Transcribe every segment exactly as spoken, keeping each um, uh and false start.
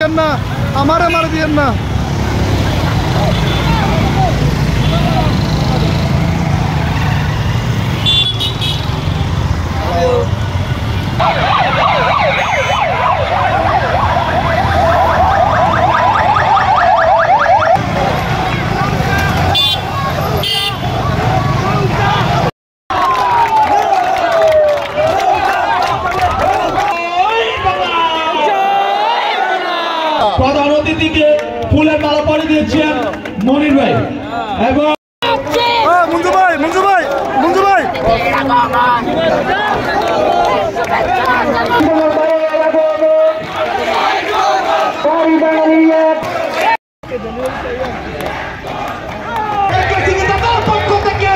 দিয়েন না, আমারে মার দিয়েন না। প্রধান অতিথিকে ফুলের মালা পরে দিয়েছেন মনির ভাই এবং মঞ্জু ভাই মঞ্জু ভাই মঞ্জু ভাই পক্ষ থেকে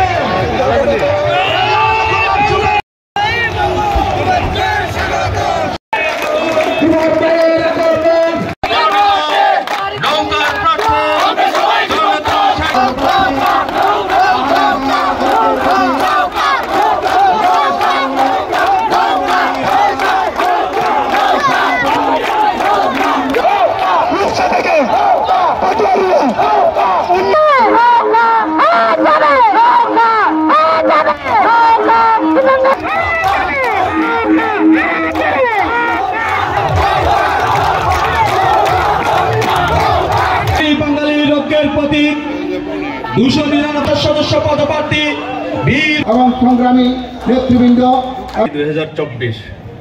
দুশো নিরানব্বই সদস্য পদপ্রার্থী বীর এবং সংগ্রামী নেতৃবৃন্দ দুই হাজার চব্বিশ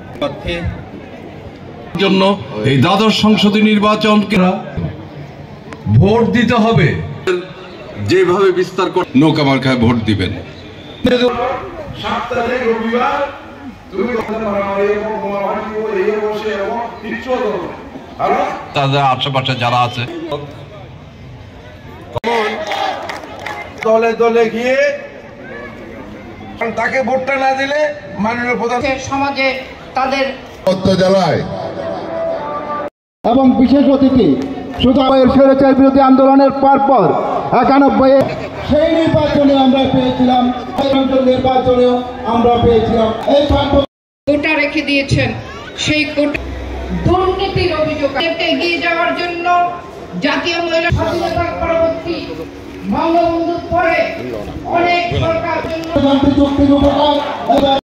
জন্য এই দ্বাদশ সংসদীয় নির্বাচনকে ভোট দিতে হবে, যেভাবে বিস্তার করে নৌকা মার্কায় ভোট দিবেন। তাদের আশেপাশে যারা আছে দলে দলে গিয়ে তাকে ভোটটা না দিলে মাননীয় প্রধান সমাজে তাদের জেলায় এবং বিশেষ অতিথি শুধু স্বৈরাচার বিরোধী আন্দোলনের পরপর একানব্বই সেই নির্বাচনে আমরা পেয়েছিলাম, নির্বাচনেও আমরা পেয়েছিলাম। এই কোটা রেখে দিয়েছেন, সেই কোটা দুর্নীতির অভিযোগ এগিয়ে যাওয়ার জন্য জাতীয় মহিলা স্বাধীনতার পরবর্তী বঙ্গবন্ধুর পরে অনেক সরকার জন্য